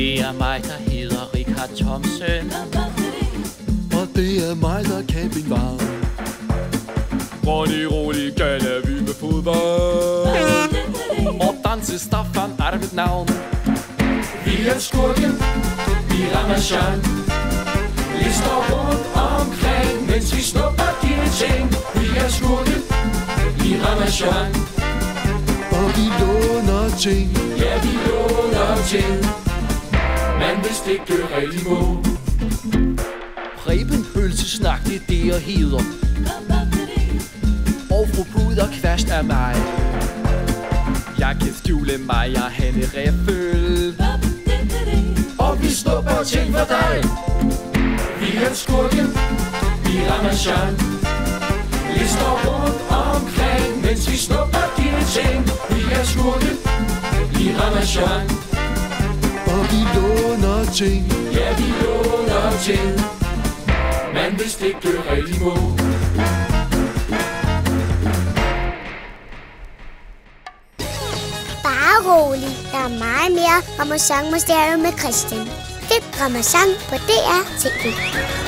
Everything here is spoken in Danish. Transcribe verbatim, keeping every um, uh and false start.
Det er mig, der hedder Richard Thomsen. Og det er mig, der er campingvagn. Ronny rolig gælder vi med fodbold. Og danse Staffan er mit navn. Vi er skurken i Ramasjang. Lister rundt omkring, mens vi snupper dine ting. Vi er skurken i Ramasjang. Og vi låner ting. Ja, vi låner ting. Men hvis det gør rigtig må. Preben pølsesnak, det er det jeg hedder. Og fru Puderkvast er mig. Jeg kan skjule mig, jeg er Hanne Reffel. Og vi snupper ting for dig. Vi er skurken i Ramasjang. Lister rundt omkring, mens vi snupper dine ting. Vi er skurken i Ramasjang. Og vi låner ting. Ja, vi låner ting. Men hvis det gør rigtig må. Bare rolig, der er meget mere Ramasjang Mysteriet med Christian. Find Ramasjang på D R T V.